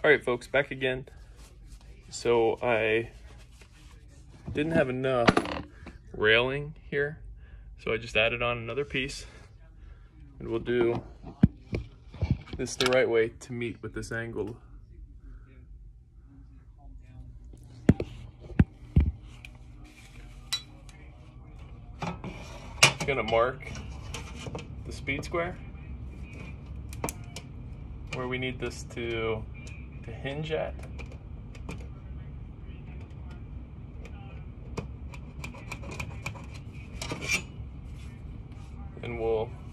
Alright folks, back again. So I didn't have enough railing here, so I just added on another piece, and we'll do this the right way to meet with this angle. I'm gonna mark the speed square where we need this to hinge at. And we'll